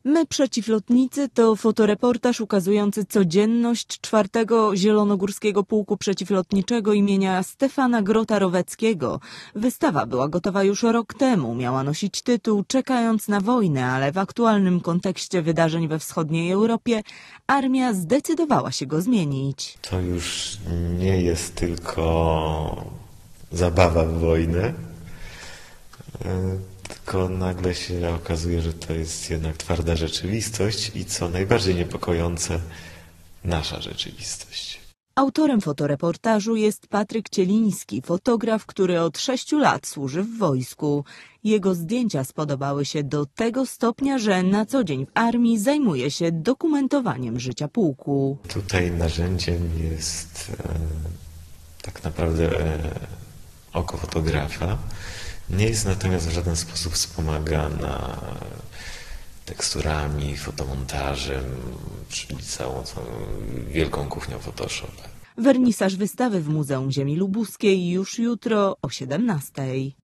My przeciwlotnicy to fotoreportaż ukazujący codzienność 4. Zielonogórskiego Pułku Przeciwlotniczego imienia Stefana Grota-Roweckiego. Wystawa była gotowa już rok temu, miała nosić tytuł "Czekając na wojnę", ale w aktualnym kontekście wydarzeń we wschodniej Europie armia zdecydowała się go zmienić. To już nie jest tylko zabawa w wojnę, tylko nagle się okazuje, że to jest jednak twarda rzeczywistość i co najbardziej niepokojące, nasza rzeczywistość. Autorem fotoreportażu jest Patryk Cieliński, fotograf, który od 6 lat służy w wojsku. Jego zdjęcia spodobały się do tego stopnia, że na co dzień w armii zajmuje się dokumentowaniem życia pułku. Tutaj narzędziem jest tak naprawdę oko fotografa. Nie jest natomiast w żaden sposób wspomagana teksturami, fotomontażem, czyli całą wielką kuchnią Photoshop. Wernisaż wystawy w Muzeum Ziemi Lubuskiej już jutro o 17:00.